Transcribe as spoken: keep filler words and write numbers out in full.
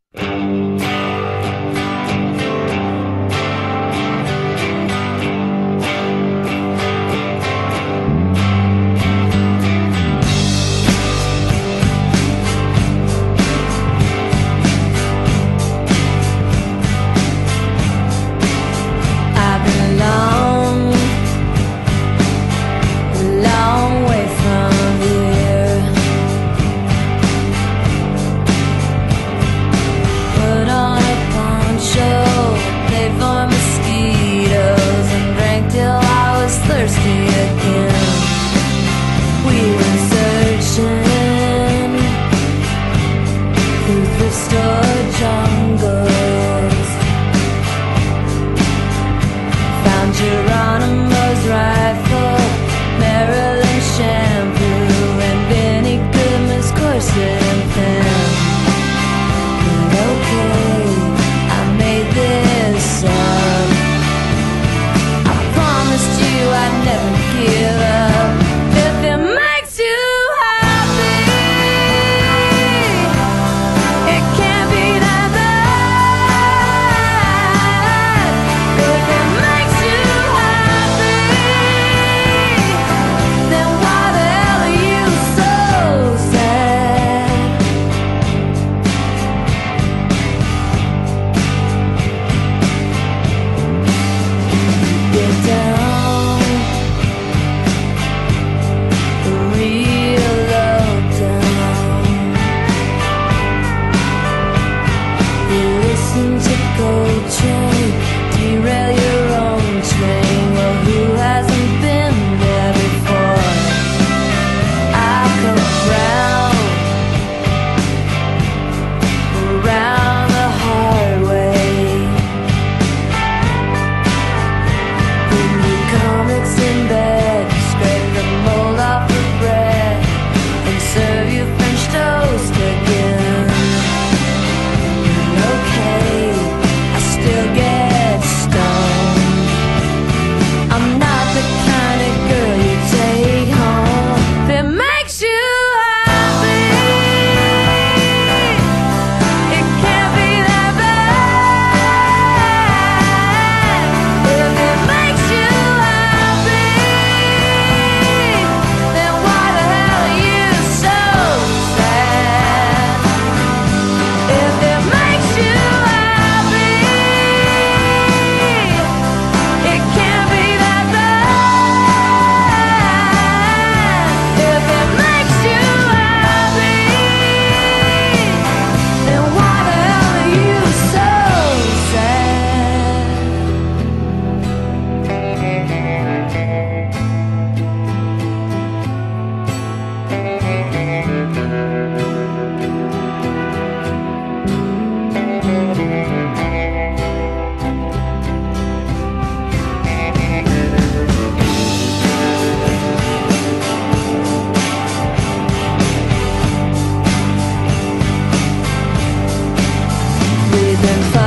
Geronimo's rifle, Maryland shampoo, and Benny Goodman's corset and pen. But okay, I made this up. I promised you I'd never give up. If it makes you happy, it can't be that bad. If it makes you derail your own train. Well, who hasn't been there before? I come round, around the hard way. Bring the comics in bed, scrape the mold off the bread, and serve you French toast again. Okay, I still get stoned. I'm not the kind of girl you take home. If it makes you happy, it can't be that bad. If it makes you happy, then why the hell are you so sad? If it makes you been